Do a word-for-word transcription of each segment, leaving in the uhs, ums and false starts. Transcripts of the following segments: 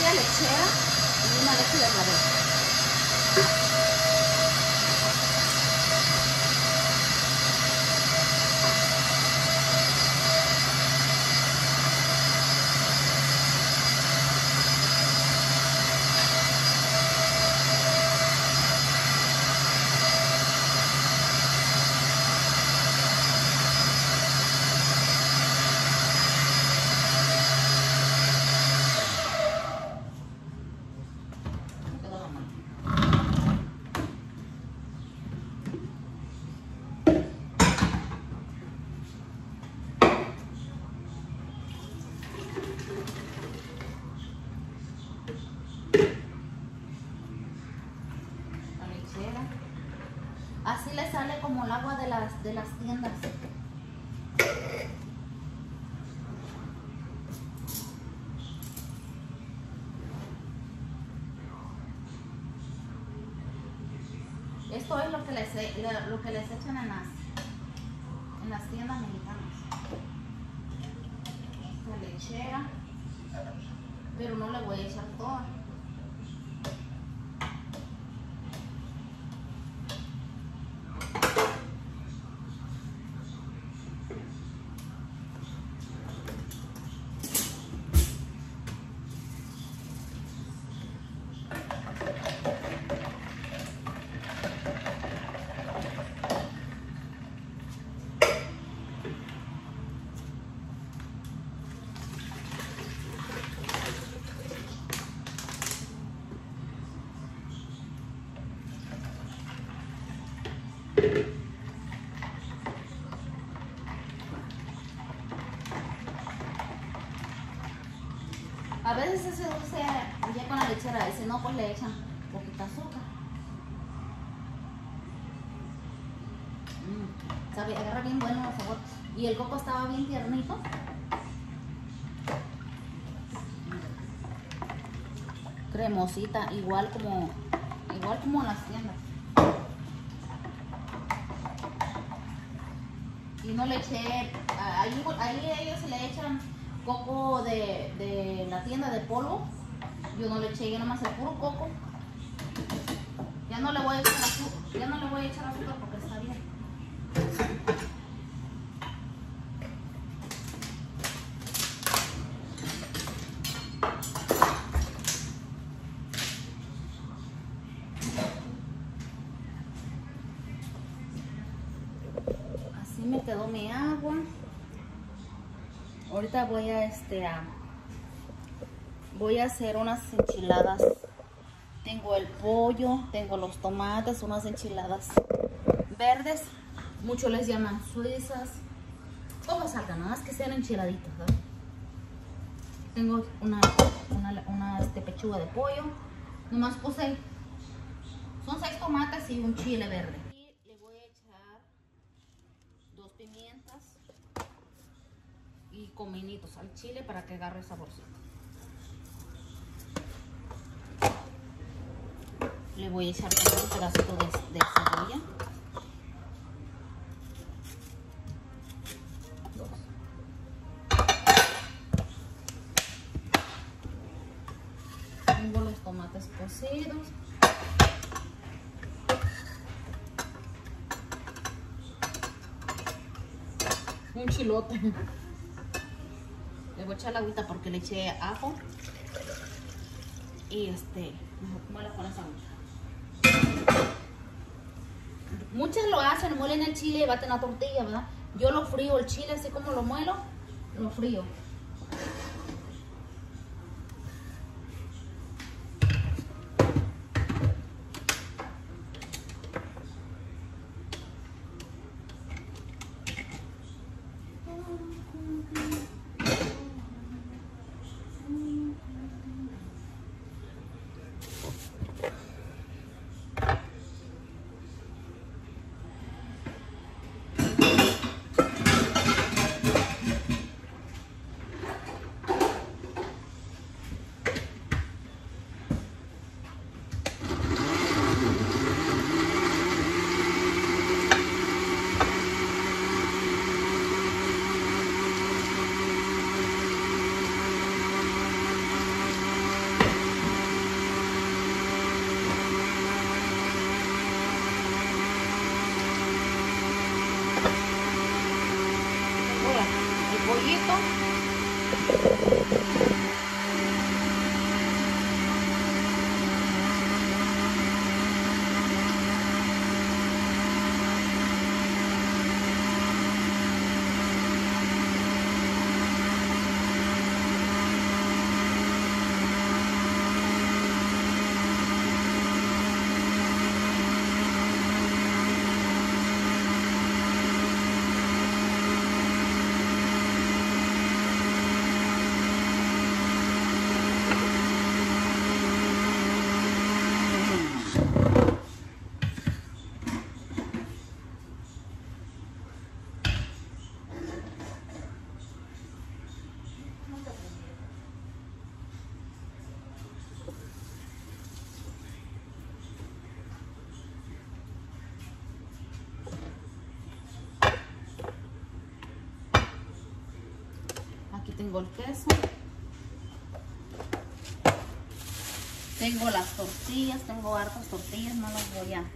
media lechera y una leche de clavel. Así le sale como el agua de las, de las tiendas. Esto es lo que les, lo que les echan en las, en las tiendas mexicanas. Esta lechera, pero no le voy a echar todo. A veces ese dulce ya con la lechera, y si no, pues le echan poquita azúcar. Mm, sabe, agarra bien bueno el sabor. Y el coco estaba bien tiernito. Cremosita, igual como, igual como en las tiendas. Y no le eché, ahí, ahí ellos le echan coco de, de la tienda de polvo. Yo no le eché, yo nomás el puro coco. Ya no le voy a echar azúcar, ya no le voy a echar azúcar porque está bien. Así me quedó mi agua. Ahorita voy a este a voy a hacer unas enchiladas. Tengo el pollo, tengo los tomates, unas enchiladas verdes. Muchos les llaman suizas. Como salgan, nada más que sean enchiladitas, ¿verdad? Tengo una, una, una este, pechuga de pollo. Nomás puse, son seis tomates y un chile verde. Y le voy a echar dos pimientas y cominitos al chile para que agarre saborcito. Le voy a echar un pedacito de, de cebolla. Dos. Tengo los tomates cocidos. Un chilote. Le voy a echar la agüita porque le eché ajo. Y este, voy a poner esa agüita. Muchas lo hacen, muelen el chile y baten la tortilla, ¿verdad? Yo lo frío el chile, así como lo muelo, lo frío. tengo el queso. Tengo las tortillas, tengo hartas tortillas, no las voy a...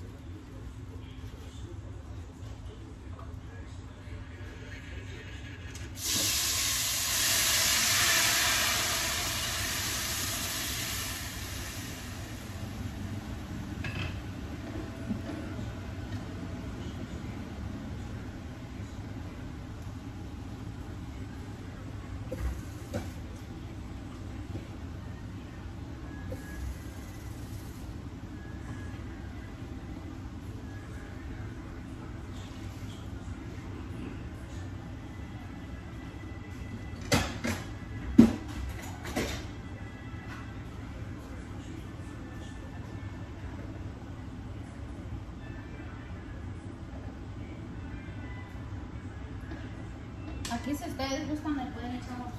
Aquí si ustedes gustan le pueden echar otros.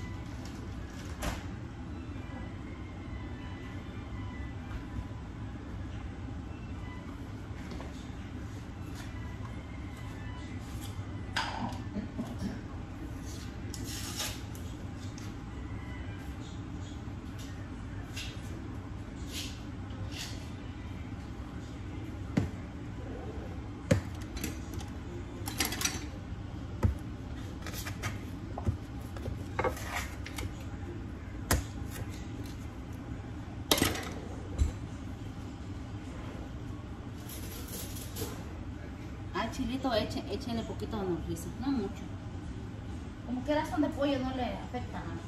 Al chilito echen, échenle poquito de noriza, no mucho. Como que razón de pollo no le afecta nada.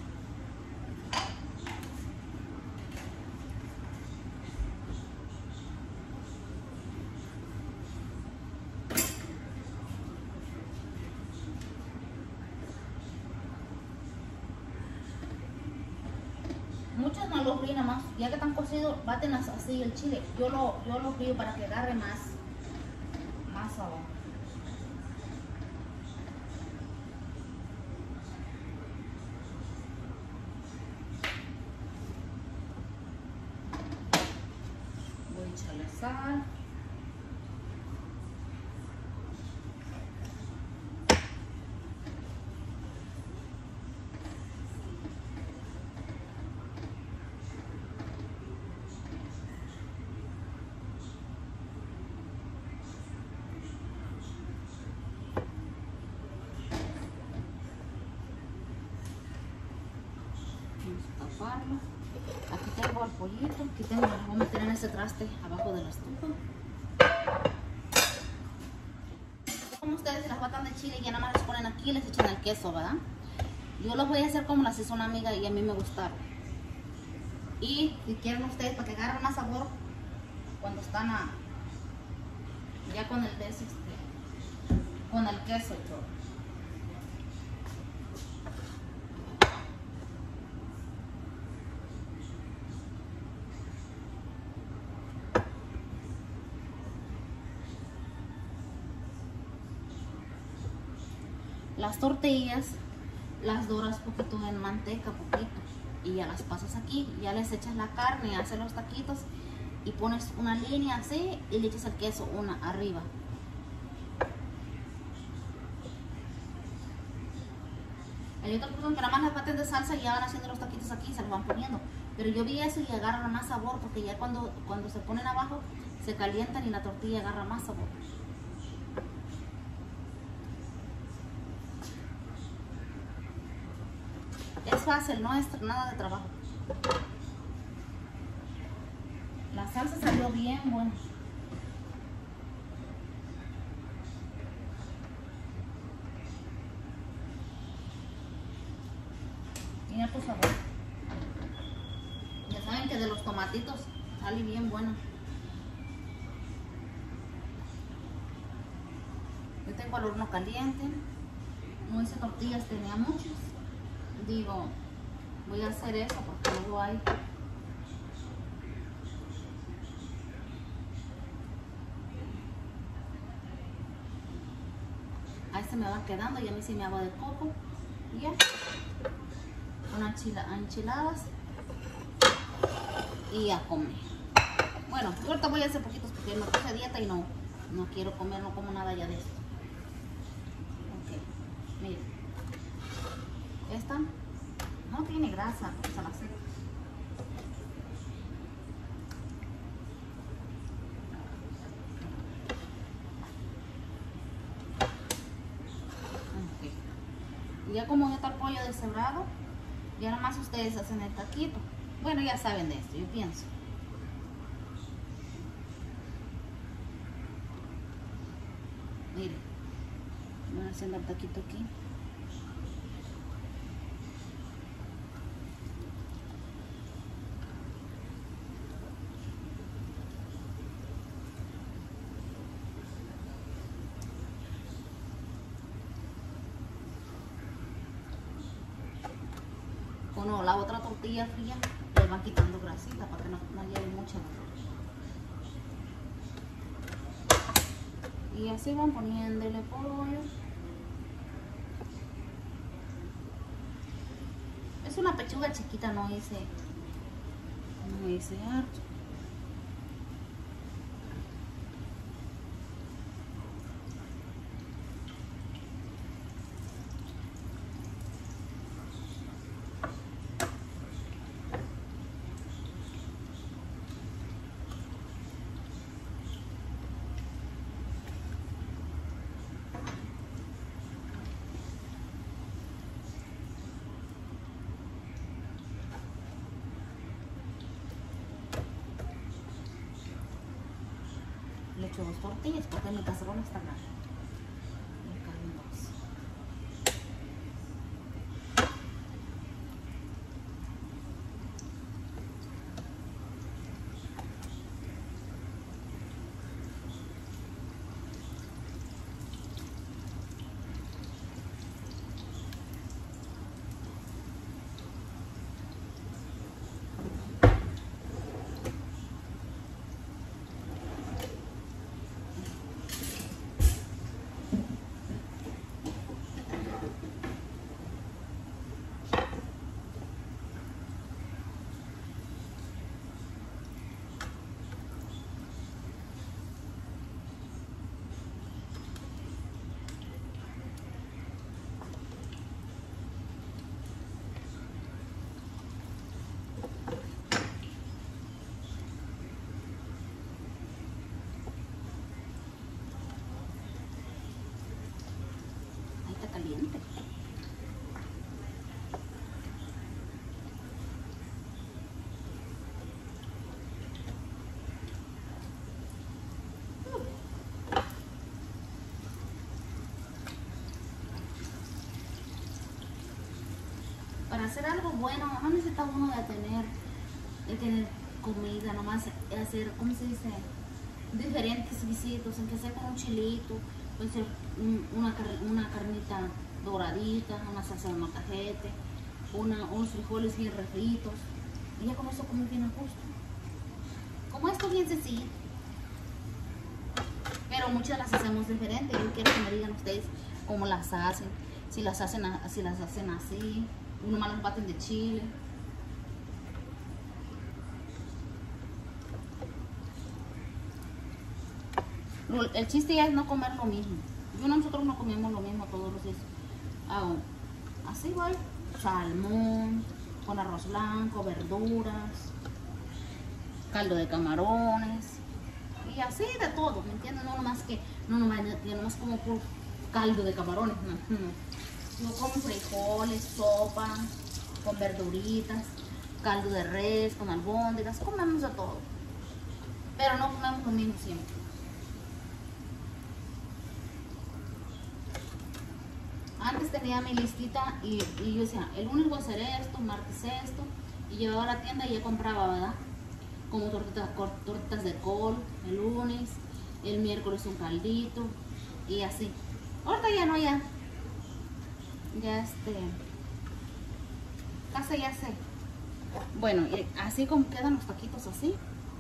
Muchos no lo fríen más, ya que están cocidos, baten así el chile. Yo lo, yo lo frío para que agarre más, más sabor. Voy a echarle sal. Taparlo. Aquí tengo el pollito, aquí tengo, lo voy a meter en ese traste abajo de la estufa. Como ustedes las batan de chile y ya nada más les ponen aquí y les echan el queso, ¿verdad? Yo los voy a hacer como las hizo una amiga y a mí me gustaron. Y si quieren ustedes para que agarren más sabor cuando están a, ya con el des, este, con el queso y todo. Las tortillas las doras poquito en manteca, poquito, y ya las pasas aquí, ya les echas la carne, haces los taquitos y pones una línea así y le echas el queso una arriba. Hay otras personas que nada más las baten de salsa y ya van haciendo los taquitos aquí y se los van poniendo, pero yo vi eso y agarran más sabor porque ya cuando, cuando se ponen abajo se calientan y la tortilla agarra más sabor. Es fácil, no es nada de trabajo. La salsa salió bien buena. Tiene tu sabor. Ya saben que de los tomatitos sale bien bueno. Yo tengo el horno caliente. No hice tortillas, tenía muchas. Digo, voy a hacer eso porque luego hay. Ahí se me va quedando y a mí sí me hago de coco. Y ya. Unas enchiladas. Y a comer. Bueno, ahorita voy a hacer poquitos porque me puse a dieta y no, no quiero comer, no como nada ya de esto. Ok, miren. Esta no tiene grasa, pues a la seca. Okay. Ya como ya está el pollo deshebrado, ya nomás ustedes hacen el taquito. Bueno, ya saben de esto, yo pienso. Miren, voy haciendo el taquito aquí. Bueno, la otra tortilla fría le van quitando grasita para que no, no lleve mucha grasa. Y así van poniéndole pollo. Es una pechuga chiquita, no hice, no hice harto. Le echo dos tortillas porque mi cacerola está grande. Le caben dos. Caliente. Para hacer algo bueno no necesita uno de tener de tener comida, nomás hacer, ¿cómo se dice? Diferentes guisitos, en que sea con un chilito, puede ser una, una carnita doradita, una salsa de molcajete, una, unos frijoles bien refritos, y ya con eso comer bien a gusto. Como esto bien sencillo, pero muchas las hacemos diferentes. Yo quiero que me digan ustedes cómo las hacen, si las hacen, si las hacen así, uno más las baten de chile. El chiste ya es no comer lo mismo. Yo nosotros no comemos lo mismo todos los días. Hago así igual, salmón, con arroz blanco, verduras, caldo de camarones y así de todo, ¿me entiendes? No nomás que, no nomás, yo nomás como por caldo de camarones, no, no. Yo como frijoles, sopa, con verduritas, caldo de res, con albóndigas, comemos de todo. Pero no comemos lo mismo siempre. Antes tenía mi listita y, y yo decía, el lunes voy a hacer esto, martes esto, y llevaba a la tienda y ya compraba, ¿verdad? Como tortitas, tortitas de col el lunes, el miércoles un caldito y así. Ahorita ya no, ya, ya este, casi ya sé. Bueno, y así como quedan los taquitos así.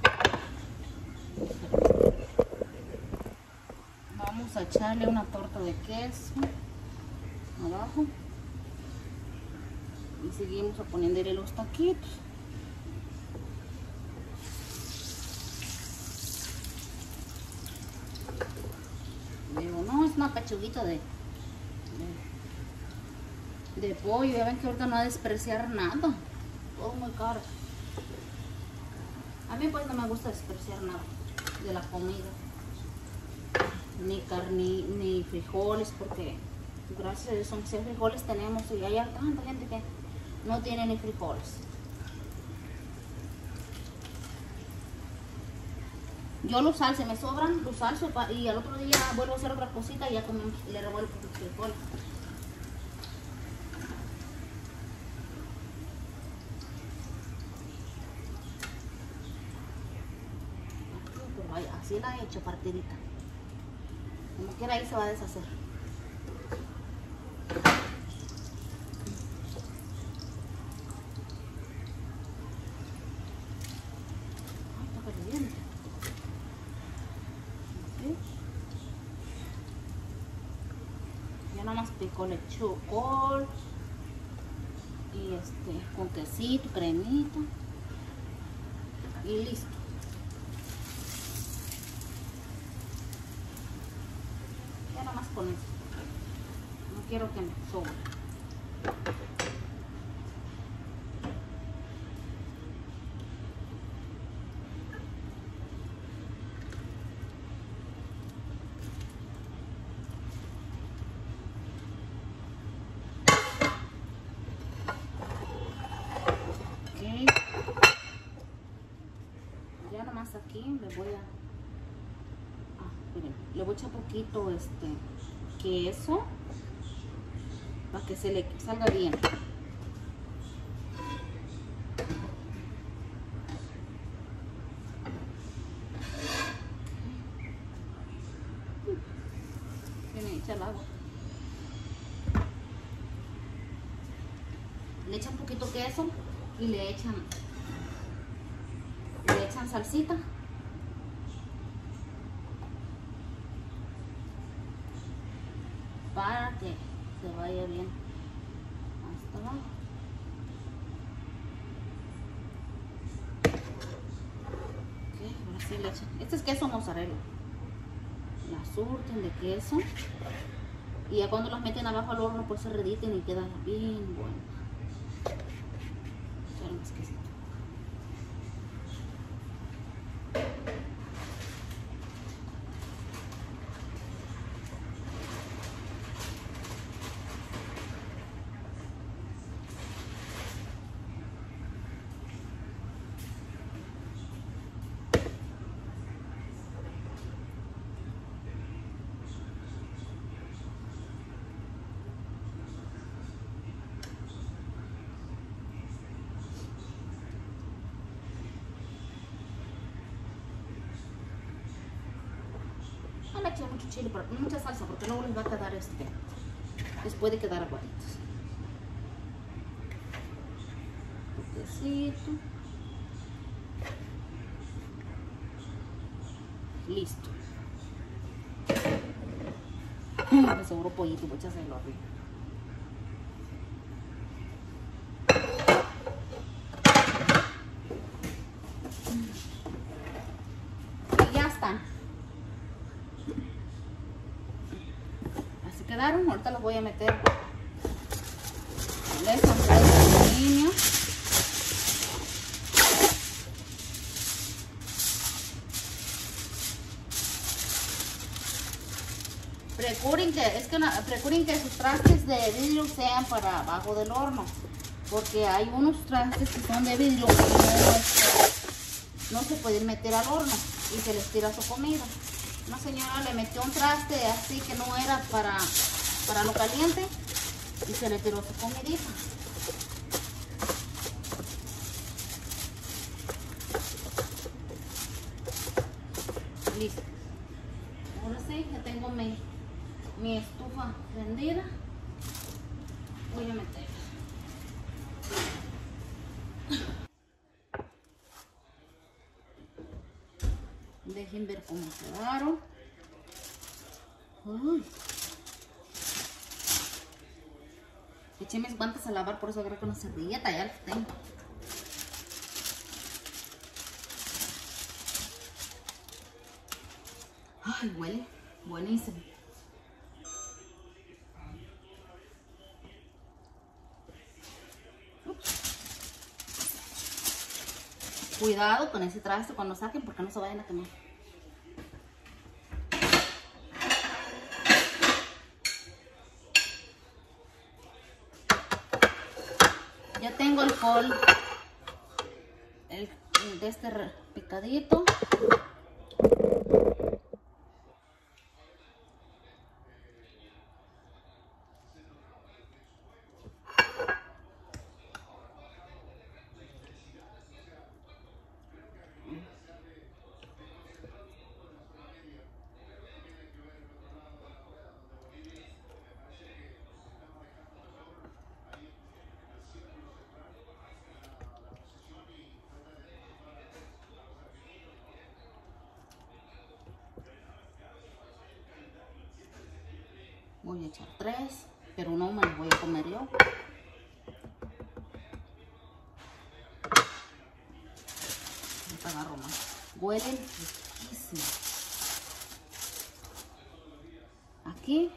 Vamos a echarle una torta de queso abajo y seguimos a poniéndole los taquitos. Digo, no, es una pechuguita de, de, de pollo. Ya ven que ahorita no va a despreciar nada. Todo muy caro. A mí pues no me gusta despreciar nada de la comida. Ni carne, ni frijoles, porque gracias a Dios, aunque sea frijoles tenemos, y hay tanta gente que no tiene ni frijoles. Yo los salse, me sobran, los salso y al otro día vuelvo a hacer otra cosita y ya como le revuelvo el frijol. Así la he hecho partidita. Como quiera ahí se va a deshacer. Ay, está caliente. ¿Sí? Ya nada más pico lechuga y este con quesito, cremita y listo. Con esto. No quiero que me sobre. Okay. Ya nomás aquí le voy a ah, miren, le voy a echar poquito este queso para que se le salga bien. Miren, echa el agua. Le echan poquito queso y le echan le echan salsita. Para que se vaya bien hasta abajo. Okay, ahora sí le echan. Este es queso mozzarella. La surten de queso. Y ya cuando las meten abajo al horno pues se rediten y quedan bien buenas. Echar más quesito. No le eché mucho chile, pero mucha salsa, porque luego les va a quedar este. Les puede quedar aguaditos. Toquecito. Listo. Me sobró pollito, voy a echárselo arriba. Y ya están. Así quedaron. Ahorita los voy a meter en el control de aluminio. Procuren que, es que no, procuren que sus trastes de vidrio sean para abajo del horno, porque hay unos trastes que son de vidrio que no, este, no se pueden meter al horno y se les tira su comida. Una señora le metió un traste así que no era para, para lo caliente y se le tiró su comidita. Listo. Ahora sí, ya tengo mi mi estufa prendida. Voy a meter. Dejen ver cómo quedaron. Uy. Eché mis guantes a lavar, por eso creo que una servilleta ya las tengo. Ay, huele buenísimo. Cuidado con ese traste cuando saquen porque no se vayan a quemar. Ya tengo el col, el, el de este picadito. Voy a echar tres, pero no me los voy a comer yo. Ahorita agarro más. Huelen riquísimo. Aquí.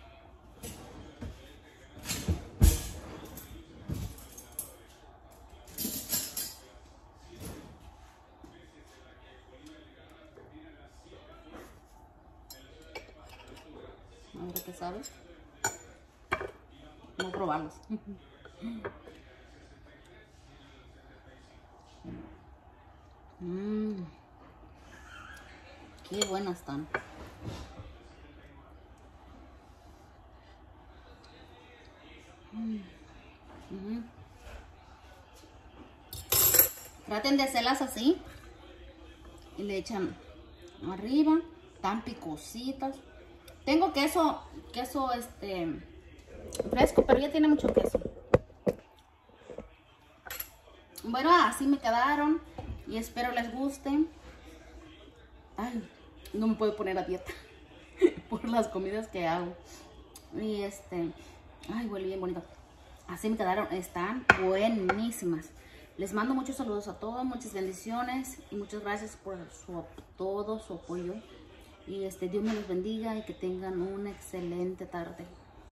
A ver qué sabe. Vamos a probarlos. Mmm. Qué buenas están. Mm. Mm-hmm. Traten de hacerlas así. Y le echan arriba. Tan picositas. Tengo queso, queso este fresco, pero ya tiene mucho queso. Bueno, así me quedaron y espero les gusten. Ay, no me puedo poner a dieta por las comidas que hago. Y este, ay, huele bien bonito. Así me quedaron, están buenísimas. Les mando muchos saludos a todos, muchas bendiciones y muchas gracias por su, todo su apoyo. Y este, Dios me los bendiga y que tengan una excelente tarde.